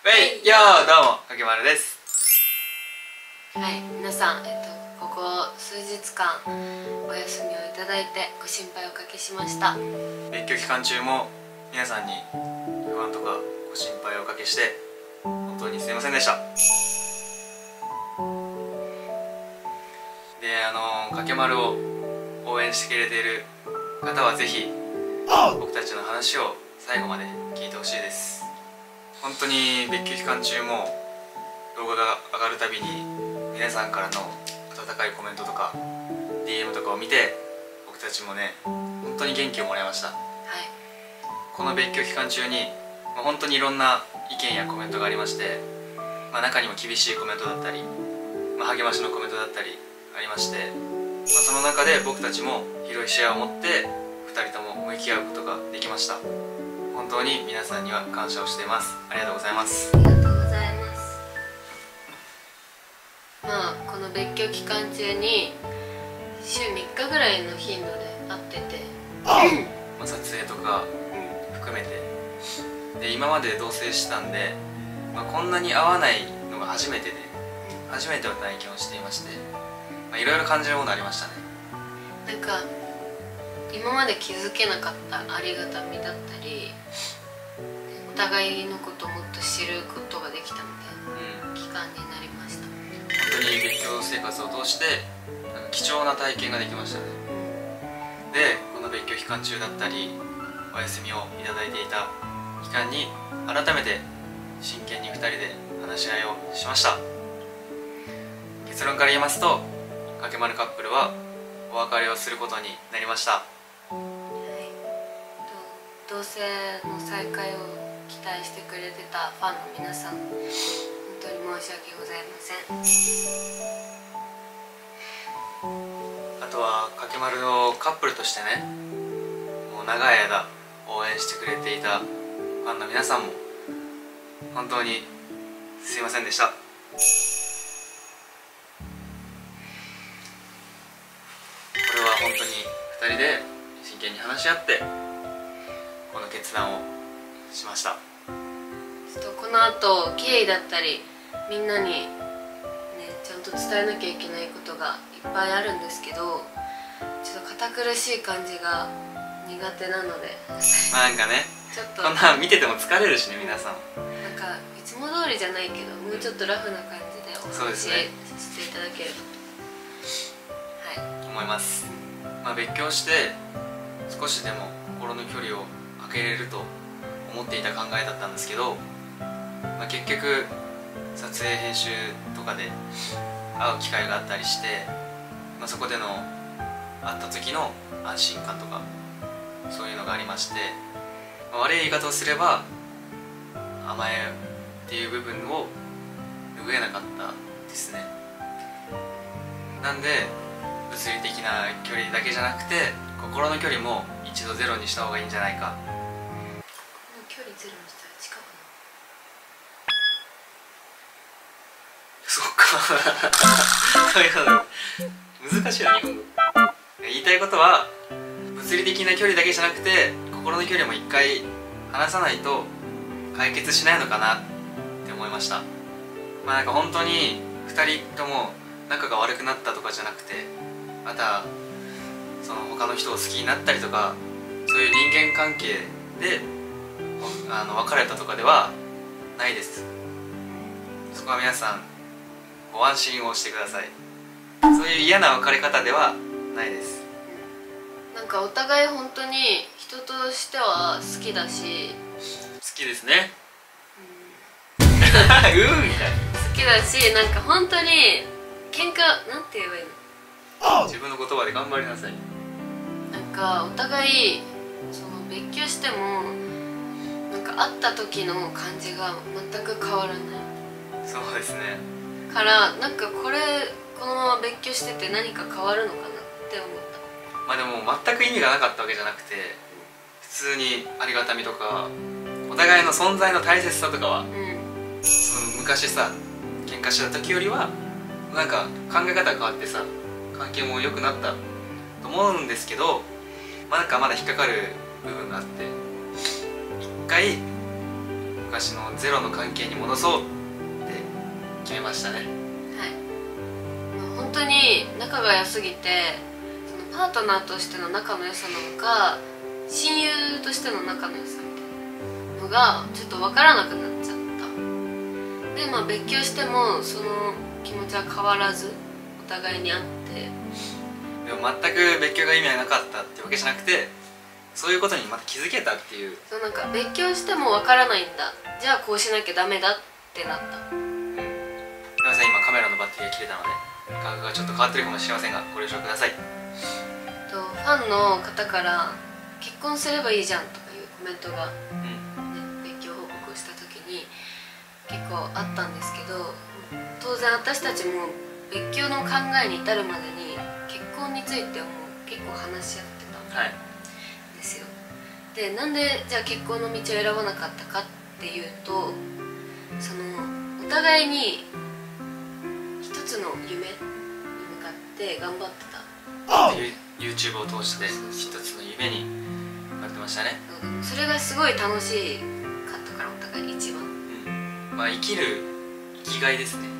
はい、よーどうも、かけまるです。 はい、皆さん、ここ数日間お休みをいただいてご心配をおかけしました。 別居期間中も皆さんに不安とかご心配をおかけして本当にすいませんでした。で、かけまるを応援してくれている方はぜひ僕たちの話を最後まで聞いてほしいです。本当に別居期間中も動画が上がるたびに皆さんからの温かいコメントとか DM とかを見て僕たちもね本当に元気をもらいました。 はい、 この別居期間中に、本当にいろんな意見やコメントがありまして、中にも厳しいコメントだったり、励ましのコメントだったりありまして、その中で僕たちも広い視野を持って2人とも向き合うことができました。本当に皆さんには感謝をしています。ありがとうございます。 ありがとうございます。この別居期間中に週3日ぐらいの頻度で会ってて、 撮影とか含めてで、今まで同棲してたんで、こんなに会わないのが初めてで、初めての体験をしていまして、いろいろ感じるものありましたね。 なんか今まで気づけなかったありがたみだったり、お互いのことをもっと知ることができたみたいな期間になりました。 本当に別居生活を通して貴重な体験ができましたね。で、この別居期間中だったりお休みをいただいていた期間に改めて真剣に2人で話し合いをしました。結論から言いますと、かけまるカップルはお別れをすることになりました。 同棲の再会を期待してくれてたファンの皆さん、本当に申し訳ございません。 あとはかけまるのカップルとしてね、もう長い間応援してくれていたファンの皆さんも本当にすいませんでした。これは本当に2人で真剣に話し合ってこの決断をしました。 この後経緯だったりみんなにねちゃんと伝えなきゃいけないことがいっぱいあるんですけど、ちょっと堅苦しい感じが苦手なのでなんかね、 ちょっとこんなん見てても疲れるしね、皆さん。 なんかいつも通りじゃないけど、もうちょっとラフな感じでお話しさせていただけると、 思います。別居して少しでも心の距離を空けれると思っていた考えだったんですけど、結局撮影編集とかで会う機会があったりして、そこでの会った時の安心感とかそういうのがありまして、悪い言い方をすれば甘えっていう部分を拭えなかったですね。なんで物理的な距離だけじゃなくて心の距離も一度ゼロにした方がいいんじゃないか。 距離ゼロにしたら近くそっかそういうの難しいな、日本語。言いたいことは、物理的な距離だけじゃなくて心の距離も一回離さないと解決しないのかなって思いました。なんか本当に2人とも仲が悪くなったとかじゃなくて、またその他の人を好きになったりとか、そういう人間関係で別れたとかではないです。そこは皆さんご安心をしてください。そういう嫌な別れ方ではないです。 なんかお互い本当に人としては好きだし、 好きですねみたいな好きだし、なんか本当に喧嘩なんて言えばいいの、 自分の言葉で頑張りなさい。 なんかお互いその別居してもなんか会った時の感じが全く変わらない。 そうですね。 からなんかこのまま別居してて何か変わるのかなって思った。 でも全く意味がなかったわけじゃなくて、普通にありがたみとかお互いの存在の大切さとかは、その昔さ喧嘩した時よりはなんか考え方が変わってさ、関係も良くなったと思うんですけど、なんかまだ引っかかる部分があって、一回昔のゼロの関係に戻そうって決めましたね。 はい、本当に仲が良すぎて、そのパートナーとしての仲の良さなのか親友としての仲の良さみたいなのがちょっと分からなくなっちゃった。で別居してもその気持ちは変わらずお互いにあって、 でも全く別居が意味がなかったってわけじゃなくて、そういうことにまた気づけたっていう。 そうなんか別居しても分からないんだ、じゃあこうしなきゃダメだってなった。 すみません、今カメラのバッテリーが切れたので価格がちょっと変わってるかもしれませんがご了承ください。 ファンの方から「結婚すればいいじゃん」とかいうコメントが、別居報告をした時に結構あったんですけど、当然私たちも別居の考えに至るまでに結婚についても結構話し合ってたんですよ。でなんでじゃあ結婚の道を選ばなかったかっていうと、そのお互いに一つの夢に向かって頑張ってた。 YouTube を通して一つの夢に向かってましたね。 それがすごい楽しかったから、お互い一番、 生きる生きがいですね。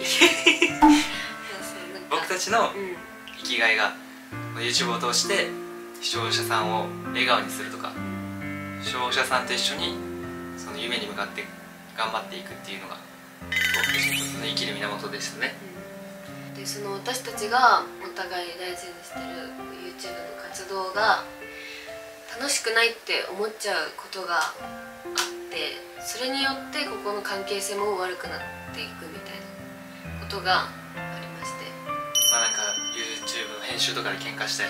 僕たちの生きがいが YouTube を通して視聴者さんを笑顔にするとか、視聴者さんと一緒にその夢に向かって頑張っていくっていうのが僕たちにとっての生きる源ですね。 でその私たちがお互い大事にしてる YouTube の活動が楽しくないって思っちゃうことがあって、それによってここの関係性も悪くなっていくみたいなことがありまして、 なんか YouTube の編集とかで喧嘩したり、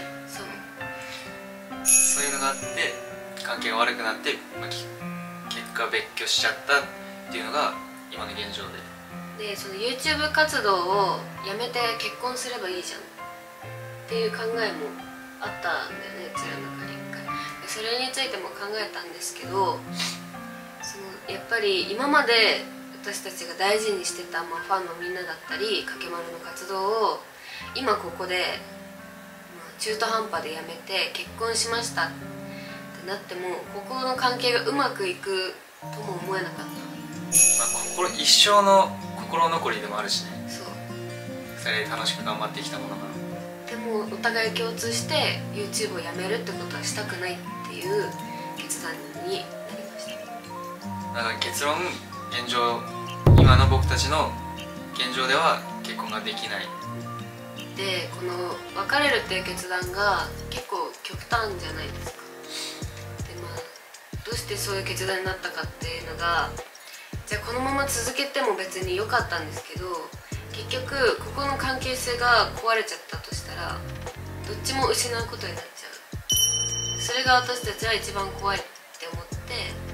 そういうのがあって関係が悪くなって、結果別居しちゃったっていうのが今の現状で、 その YouTube 活動をやめて結婚すればいいじゃんっていう考えもあったんだよね、うちらの中に一回。それについても考えたんですけど、やっぱり今まで私たちが大事にしてた、ファンのみんなだったりかけまるの活動を今ここで、中途半端でやめて結婚しましたってなっても、ここの関係がうまくいくとも思えなかった。 一生の心残りでもあるしね。 そう、 それで楽しく頑張ってきたものが、 でもお互い共通して YouTube をやめるってことはしたくないっていう決断になりました。 だから結論、現状今の僕たちの現状では結婚ができない。 でこの別れるっていう決断が結構極端じゃないですか。でどうしてそういう決断になったかっていうのが、じゃあこのまま続けても別に良かったんですけど、結局ここの関係性が壊れちゃったとしたらどっちも失うことになっちゃう。それが私たちは一番怖いって思って、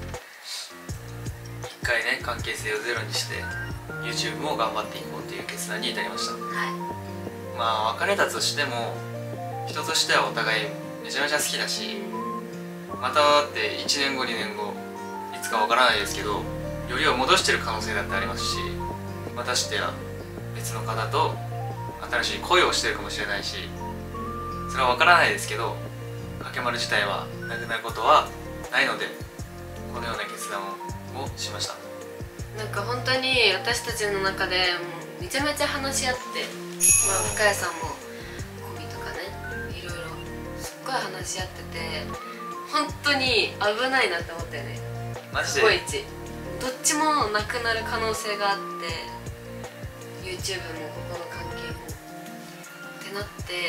一回ね関係性をゼロにして YouTube も頑張っていこうという決断に至りました。別れたとしても人としてはお互いめちゃめちゃ好きだし、まただって1年後2年後いつかわからないですけど、よりを戻してる可能性だってありますし、またしてや別の方と新しい恋をしてるかもしれないし、それはわからないですけど、かけまる自体はなくなることはないので、このような決断をしました。 なんか本当に私たちの中でもうめちゃめちゃ話し合って、深谷さんもコミとかね、いろいろすっごい話し合ってて、本当に危ないなって思ったよね。 マジでコイチどっちもなくなる可能性があって、 YouTube もここの関係もってなって、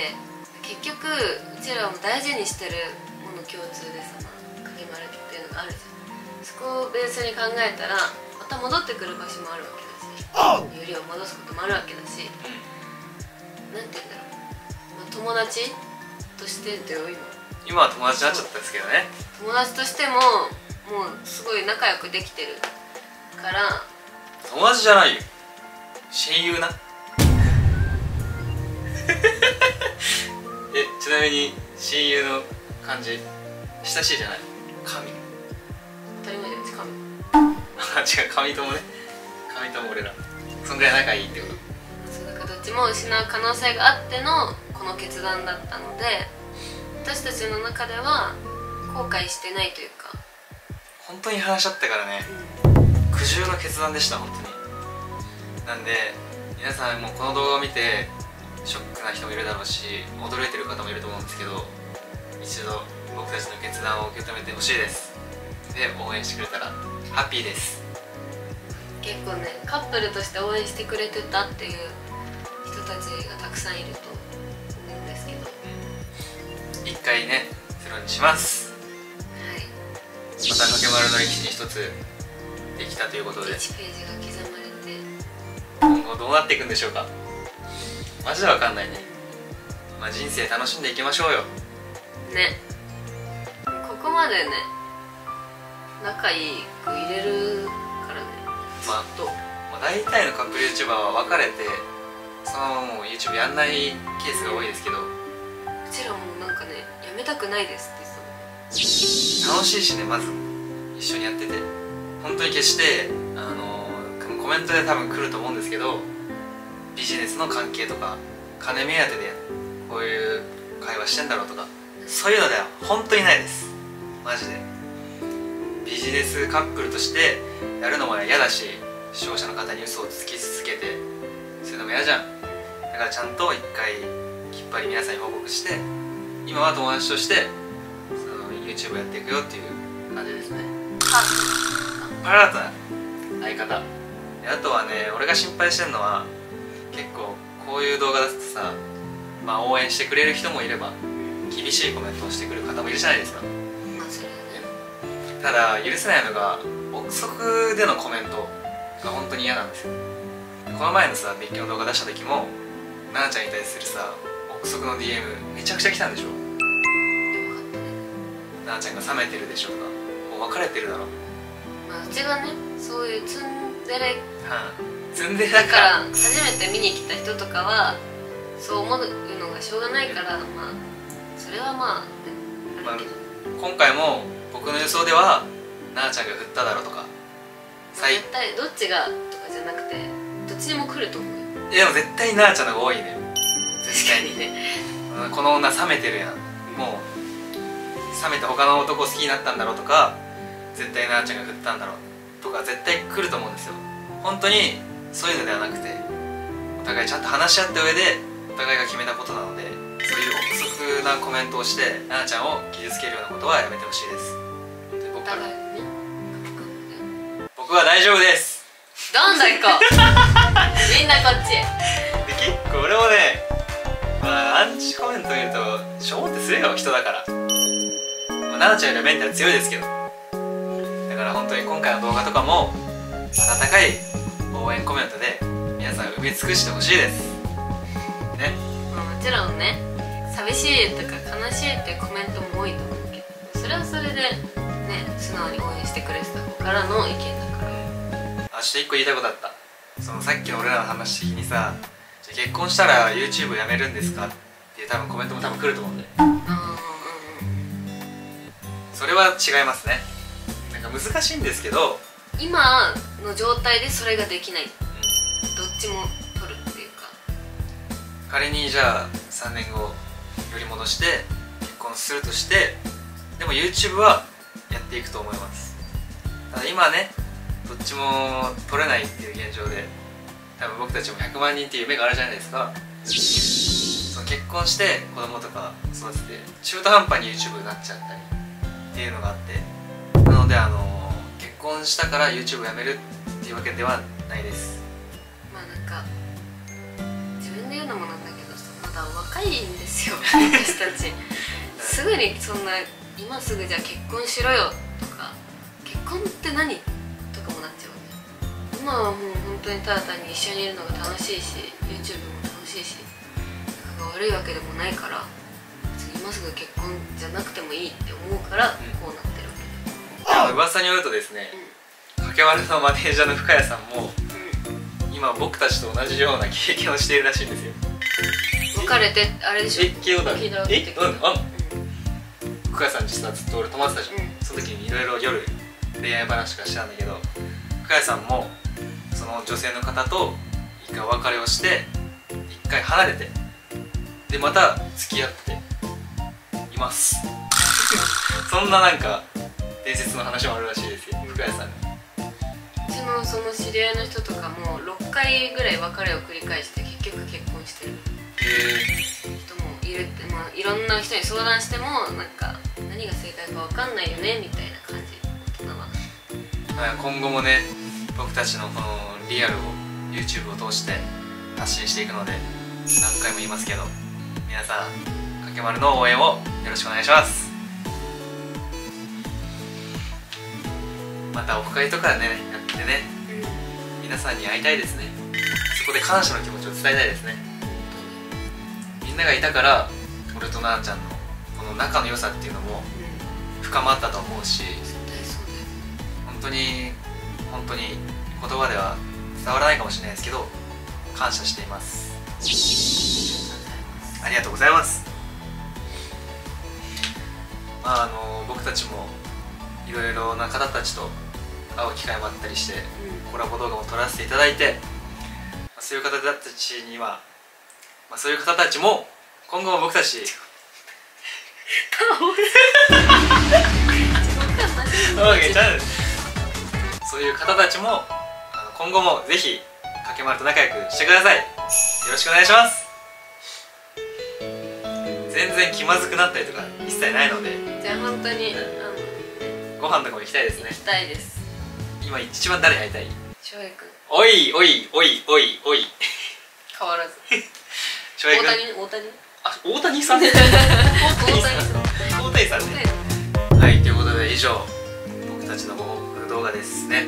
結局うちらも大事にしてるもの共通でさ、かけまるっていうのがあるじゃん。そこをベースに考えたらまた戻ってくる場所もあるわけだし、よりを戻すこともあるわけだし、なんて言うんだろう、友達としてって今は友達になっちゃったんですけどね。 友達としてももうすごい仲良くできてるから。 友達じゃないよ、親友な。ちなみに親友の感じ親しいじゃない。神当たり前じゃないですか。 違う、神友ね。神友俺らそんぐらい仲いいってこと。 そうだからどっちも失う可能性があってのこの決断だったので、私たちの中では後悔してないというか。 本当に話し合ったからね、 苦渋の決断でした。本当に。なんで皆さんもこの動画を見てショックな人もいるだろうし、驚いてる方もいると思うんですけど、一度僕たちの決断を受け止めてほしいです。で応援してくれたらハッピーです。 結構ね、カップルとして応援してくれてたっていう人たちがたくさんいると思うんですけど、 一回ねゼロにします。 はい、 またかけまるの歴史に一つできたということで、 1ページが刻まれて今後どうなっていくんでしょうか。マジでわかんないね。まあ人生楽しんでいきましょうよね。ここまでね仲いい子入れるからね。 まあ大体のカップル YouTuber は別れてそのままもう YouTube やんないケースが多いですけど、 うちらもなんかね、やめたくないですって楽しいしね、まず一緒にやってて本当に決してコメントで多分来ると思うんですけど、ビジネスの関係とか金目当てでこういう会話してんだろうとか、そういうのでは本当にないです。マジでビジネスカップルとしてやるのも嫌だし、視聴者の方に嘘をつき続けてそういうのも嫌じゃん。だからちゃんと一回きっぱり皆さんに報告して、今は友達としてYouTube やっていくよっていう感じですね。パラートな相方で、あとはね、俺が心配してるのは結構こういう動画だとさ、まあ応援してくれる人もいれば厳しいコメントをしてくる方もいるじゃないですか。 まあそれはね。 ただ許せないのが憶測でのコメントが本当に嫌なんですよ。この前のさ別居の動画出した時も奈々ちゃんに対するさ憶測の DM めちゃくちゃ来たんでしょ。奈々ちゃんが冷めてるでしょとか、もう別れてるだろ。 まあうちがね、そういうツンデレツンデレだかだからら初めて見に来た人とかはそう思うのがしょうがないから、まあそれはまあ、ね、あるけど、 今回も僕の予想では奈々ちゃんが振っただろうとか、 絶対どっちがとかじゃなくてどっちにも来ると思うよ。 でも絶対奈々ちゃんの方が多いね。 確かにね。 この女冷めてるやん、もう冷めて他の男好きになったんだろうとか、絶対奈々ちゃんが振ったんだろうとか絶対来ると思うんですよ。本当にそういうのではなくて、お互いちゃんと話し合った上でお互いが決めたことなので、そういう憶測なコメントをして奈々ちゃんを傷つけるようなことはやめてほしいです。で僕から僕は大丈夫です。 どんどん行こう。みんなこっちへ。 で結構俺もね、まあアンチコメント見るとしょぼってするよ、人だから。奈々ちゃんよりはメンタル強いですけど、だから本当に今回の動画とかも温かい応援コメントで皆さん埋め尽くしてほしいですね。 まあもちろんね、寂しいとか悲しいっていうコメントも多いと思うけど、それはそれでね、素直に応援してくれてた子からの意見だから。 ちょっと一個言いたいことあった。そのさっきの俺らの話的にさ、じゃあ結婚したら YouTube やめるんですかっていう多分コメントも多分来ると思うんで、それは違いますね。なんか難しいんですけど、 今の状態でそれができない、どっちも取るっていうか、 仮にじゃあ3年後より戻して結婚するとして、でも YouTube はやっていくと思います。ただ今ね、どっちも取れないっていう現状で、多分僕たちも100万人っていう夢があるじゃないですか。その結婚して子供とか育てて中途半端に YouTube になっちゃったりっていうのがあって、なので結婚したから YouTube やめるっていうわけではないです。 まあなんか自分で言うのもなんだけどさ、まだ若いんですよ私たち。すぐにそんな今すぐじゃあ結婚しろよとか、結婚って何とかもなっちゃうね。今はもう本当にただ単に一緒にいるのが楽しいし YouTube も楽しいし、仲が悪いわけでもないから、別に今すぐ結婚じゃなくてもいいって思うからこうなってるわけで。 噂によるとですね、かけわるのマネージャーの深谷さんも、今僕たちと同じような経験をしているらしいんですよ。 別れてあれでしょ、 聞いたことある。 聞いたことある。 深谷さん実はずっと俺泊まってたじゃん、その時にいろいろ夜恋愛話とかしたんだけど、深谷さんもその女性の方と一回お別れをして一回離れて、でまた付き合っていますそんななんか伝説の話もあるらしいですよ、深谷さんが。 うちのその知り合いの人とかも6回ぐらい別れを繰り返して結局結婚してる人もいるって、まあいろんな人に相談してもなんか何が正解か分かんないよねみたいな感じ。大人は今後もね僕たちのこのリアルを YouTube を通して発信していくので、何回も言いますけど皆さんかけまるの応援をよろしくお願いします。またオフ会とかねやってね、皆さんに会いたいですね。そこで感謝の気持ちを伝えたいですね。みんながいたから俺となあちゃんのこの仲の良さっていうのも深まったと思うし、本当に本当に言葉では伝わらないかもしれないですけど感謝しています。ありがとうございます。まあ僕たちもいろいろな方たちと会う機会もあったりして、コラボ動画も撮らせていただいて、そういう方たちには、そういう方たちも今後も僕たちそういう方たちも今後もぜひかけまると仲良くしてください。よろしくお願いします。全然気まずくなったりとか一切ないので、 じゃあ本当にご飯とかも行きたいですね。 行きたいです。 今一番誰に会いたい？ 翔平君。 おいおいおいおいおい変わらず。 翔平君。 大谷あ、大谷さん。大谷さんね。はい、ということで以上僕たちのご報告動画ですね。 はい。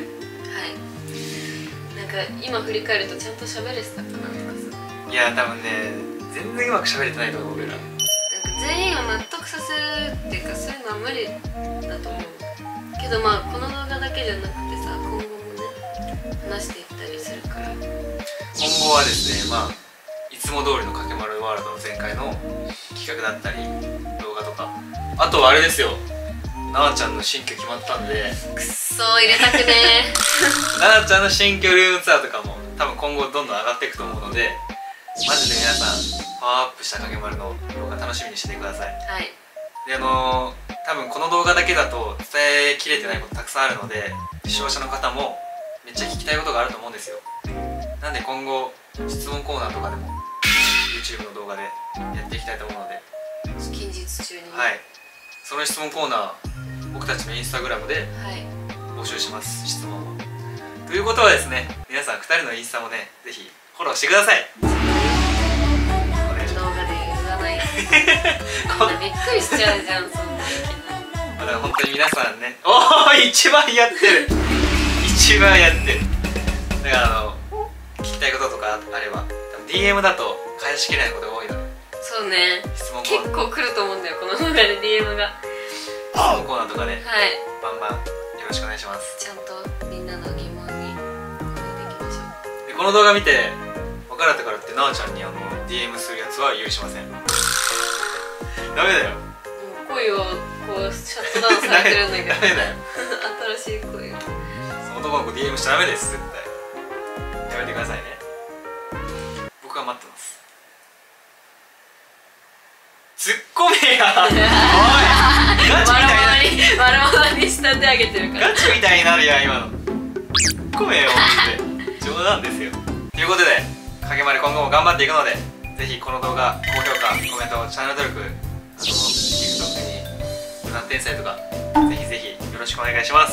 なんか今振り返るとちゃんと喋れてたかなとかさ。 いや多分ね全然うまく喋れてないと思う俺ら。 なんか全員を納得させるっていうかそういうのは無理だと思うけど、まあこの動画だけじゃなくてさ今後もね話していったりするから、今後はですねいつも通りのかけまるワールドの前回の企画だったり動画とか、あとはあれですよ、なあちゃんの新居決まったんでくっそー入れたくねーなあちゃんの新居ルームツアーとかも多分今後どんどん上がっていくと思うので、マジで皆さんパワーアップしたかけまるの動画楽しみにしててください。 はい。 で多分この動画だけだと伝えきれてないことたくさんあるので、視聴者の方もめっちゃ聞きたいことがあると思うんですよ。なんで今後質問コーナーとかでも YouTube の動画でやっていきたいと思うので、 近日中に、 はい、その質問コーナー僕たちのインスタグラムで募集します、質問を。ということはですね、皆さん2人のインスタもねぜひフォローしてください。 動画で言わないみんなびっくりしちゃうじゃんそんなだから本当に皆さんね、おお一番やってる一番やってる。だから聞きたいこととかあれば DM だと返しきれないことが多いので、 そうね、 質問結構来ると思うんだよこの動画で DM が。 質問コーナーとかで、 はい、 バンバンよろしくお願いします。 ちゃんとみんなの疑問に答えていきましょう。 でこの動画見て分かられたからってなあちゃんにDM するやつは許しません。ダメだよ。 恋をこうシャットダウンされてるんだけどダメだよ新しい恋をその男の子 DM しちゃダメです。絶対やめてくださいね。僕は待ってます。ツッコめやおいガチみたいな丸々に仕立て上げてるからガチみたいになるやん今の。ツッコめよって冗談ですよ。ということでかけまる今後も頑張っていくので、ぜひこの動画高評価コメントチャンネル登録TikTok に無断転載とかぜひぜひよろしくお願いします。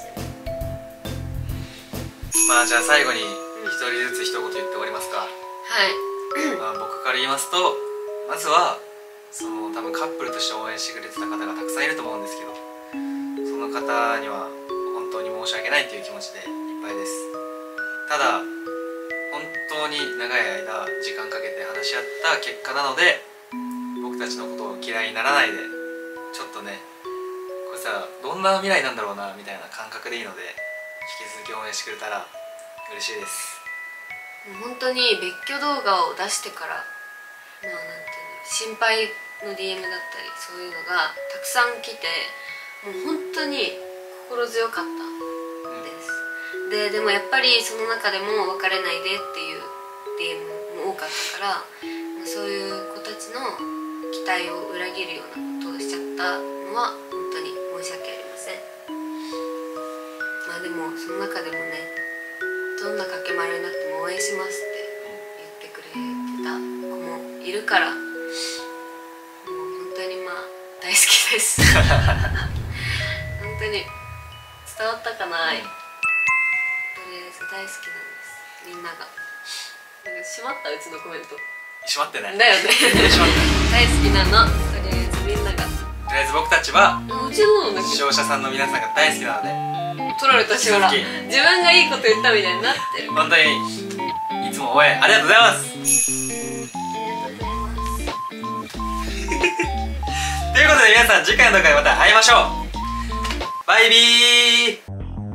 じゃあ最後に一人ずつ一言言って終わりますか。 はい僕から言いますと、まずは多分カップルとして応援してくれてた方がたくさんいると思うんですけど、その方には本当に申し訳ないという気持ちでいっぱいです。ただ本当に長い間時間かけて話し合った結果なので、僕たちのことを嫌いにならないで、ちょっとねこれさどんな未来なんだろうなみたいな感覚でいいので引き続き応援してくれたら嬉しいです。 本当に別居動画を出してからなんていうの心配の DM だったりそういうのがたくさん来て、もう本当に心強かったです、でもやっぱりその中でも別れないでっていう DM も多かったから、そういう子たちの期待を裏切るようなことをしちゃったのは本当に申し訳ありません。 あでもその中でもね、どんなかけまるになっても応援しますって言ってくれてた子もいるから、もう本当にまあ大好きです本当に伝わったかな。とりあえず大好きなんです、みんなが。なんかしまった、うちのコメントしまってないだよねしまってない。 大好きなの、とりあえずみんなが。 とりあえず僕たちはうちのなんだっ視聴者さんの皆さんが大好きなので、 け、取られたしほら、 続自き分がいいこと言ったみたいになってる。 本当にいつも応援ありがとうございますということで皆さん、次回の動画でまた会いましょう。バイビー。い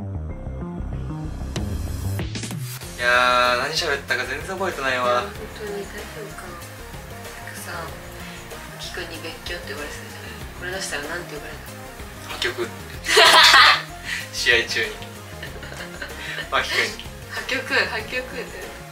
やー、何喋ったか全然覚えてないわ。 本当に大丈夫かな。なんかさ、あきくんに別居って言われてたじゃない。これ出したらなんて呼ばれた？ 破局試合中にマキ君に破局って